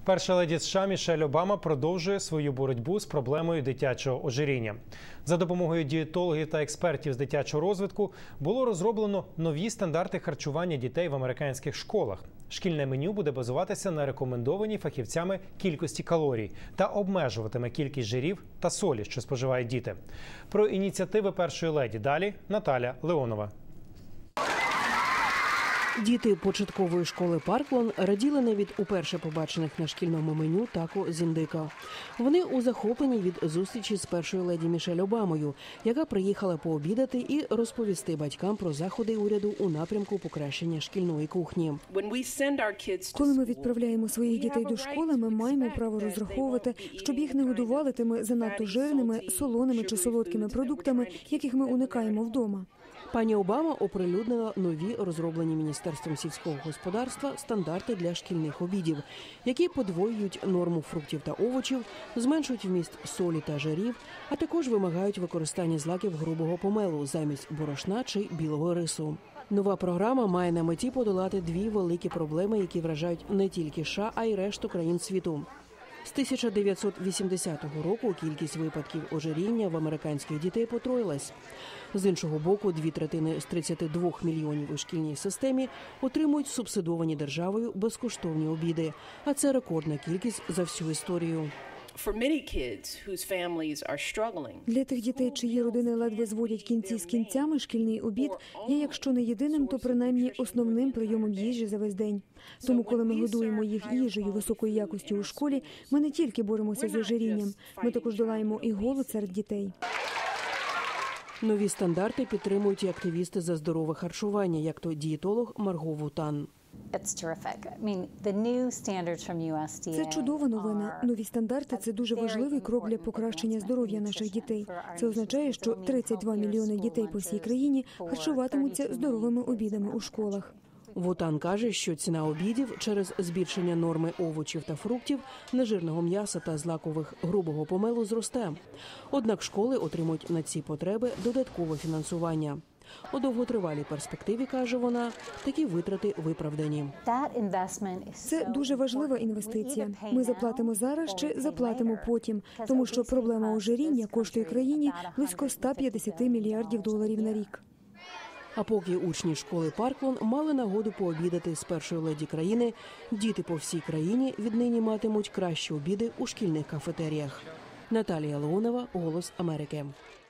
Перша леді США Мішель Обама продовжує свою боротьбу з проблемою дитячого ожиріння. За допомогою дієтологів та експертів з дитячого розвитку було розроблено нові стандарти харчування дітей в американських школах. Шкільне меню буде базуватися на рекомендованій фахівцями кількості калорій та обмежуватиме кількість жирів та солі, що споживають діти. Про ініціативи першої леді далі Наталя Леонова. Діти початкової школи Парклон раділи не від уперше побачених на шкільному меню тако з індика. Вони у захопленні від зустрічі з першою леді Мішель Обамою, яка приїхала пообідати і розповісти батькам про заходи уряду у напрямку покращення шкільної кухні. Коли ми відправляємо своїх дітей до школи, ми маємо право розраховувати, щоб їх не годували тими занадто жирними, солоними чи солодкими продуктами, яких ми уникаємо вдома. Пані Обама оприлюднила нові розроблені Міністерством сільського господарства стандарти для шкільних обідів, які подвоюють норму фруктів та овочів, зменшують вміст солі та жирів, а також вимагають використання злаків грубого помелу замість борошна чи білого рису. Нова програма має на меті подолати дві великі проблеми, які вражають не тільки США, а й решту країн світу. З 1980 року кількість випадків ожиріння в американських дітей потроїлась. З іншого боку, 2/3 з 32 мільйонів у шкільній системі отримують субсидовані державою безкоштовні обіди. А це рекордна кількість за всю історію. Для тих дітей, чиї родини ледве зводять кінці з кінцями, шкільний обід є, якщо не єдиним, то принаймні основним прийомом їжі за весь день. Тому, коли ми годуємо їх їжею високої якості у школі, ми не тільки боремося з ожирінням, ми також долаємо і голод серед дітей. Нові стандарти підтримують і активісти за здорове харчування, як то дієтолог Марго Вутан. Це чудова новина. Нові стандарти – це дуже важливий крок для покращення здоров'я наших дітей. Це означає, що 32 мільйони дітей по всій країні харчуватимуться здоровими обідами у школах. Вутан каже, що ціна обідів через збільшення норми овочів та фруктів, нежирного м'яса та злакових грубого помелу зросте. Однак школи отримують на ці потреби додаткове фінансування. У довготривалій перспективі, каже вона, такі витрати виправдані. Це дуже важлива інвестиція. Ми заплатимо зараз чи заплатимо потім, тому що проблема ожиріння коштує країні близько 150 мільярдів доларів на рік. А поки учні школи Парклон мали нагоду пообідати з першою леді країни, діти по всій країні віднині матимуть кращі обіди у шкільних кафетеріях. Наталія Леонова, «Голос Америки».